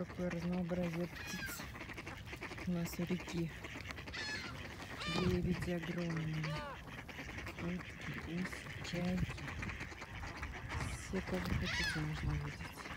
какое разнообразие птиц у нас у реки. Лебеди огромные, утки, гуси, чайки. Все, кого хотите, можно видеть.